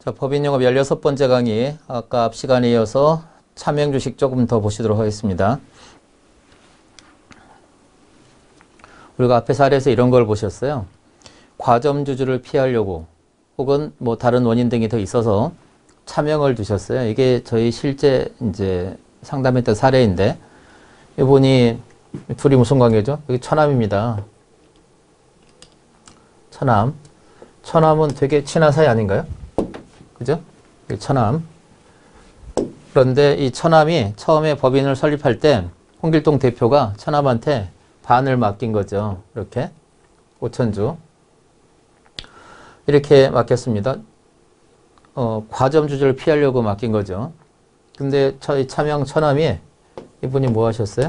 자, 법인용업 16번째 강의, 아까 앞 시간에 이어서 차명주식 조금 더 보시도록 하겠습니다. 우리가 앞에 사례에서 이런 걸 보셨어요. 과점주주를 피하려고 혹은 뭐 다른 원인 등이 더 있어서 차명을 두셨어요. 이게 저희 실제 이제 상담했던 사례인데, 이분이 둘이 무슨 관계죠? 여기 처남입니다. 처남. 처남은 되게 친한 사이 아닌가요? 그죠? 처남. 그런데 이 처남이 처음에 법인을 설립할 때 홍길동 대표가 처남한테 반을 맡긴 거죠. 이렇게 5천주 이렇게 맡겼습니다. 과점주주를 피하려고 맡긴 거죠. 근데 저희 차명 처남이 이분이 뭐 하셨어요?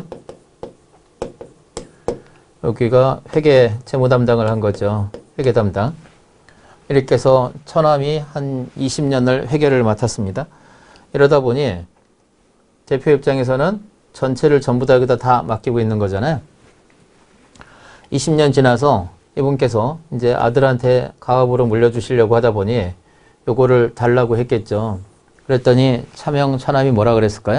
여기가 회계 재무 담당을 한 거죠. 회계 담당. 이렇게 해서 처남이 한 20년을 회계를 맡았습니다. 이러다 보니 대표 입장에서는 전체를 전부 다 여기다 다 맡기고 있는 거잖아요. 20년 지나서 이분께서 이제 아들한테 가업으로 물려주시려고 하다 보니 요거를 달라고 했겠죠. 그랬더니 차명 처남이 뭐라 그랬을까요?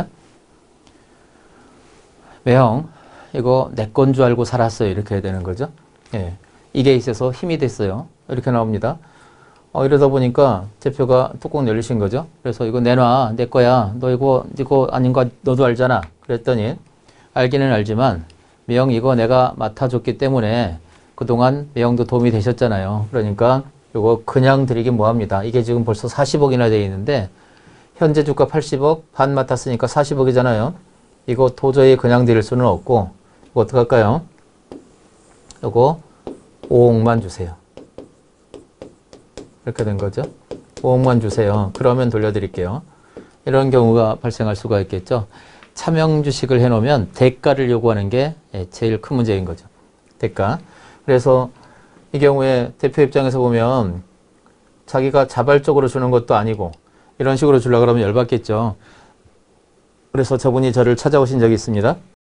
매형, 이거 내 건 줄 알고 살았어요. 이렇게 해야 되는 거죠. 예. 이게 있어서 힘이 됐어요. 이렇게 나옵니다. 이러다 보니까 대표가 뚜껑 열리신 거죠. 그래서 이거 내놔. 내 거야. 너 이거 아닌 거 너도 알잖아. 그랬더니 알기는 알지만 매형 이거 내가 맡아줬기 때문에 그동안 매형도 도움이 되셨잖아요. 그러니까 이거 그냥 드리긴 뭐합니다. 이게 지금 벌써 40억이나 돼 있는데 현재 주가 80억 반 맡았으니까 40억이잖아요. 이거 도저히 그냥 드릴 수는 없고 이거 어떡할까요? 이거 5억만 주세요. 이렇게 된 거죠. 5억만 주세요. 그러면 돌려드릴게요. 이런 경우가 발생할 수가 있겠죠. 차명주식을 해놓으면 대가를 요구하는 게 제일 큰 문제인 거죠. 대가. 그래서 이 경우에 대표 입장에서 보면 자기가 자발적으로 주는 것도 아니고 이런 식으로 주려고 그러면 열받겠죠. 그래서 저분이 저를 찾아오신 적이 있습니다.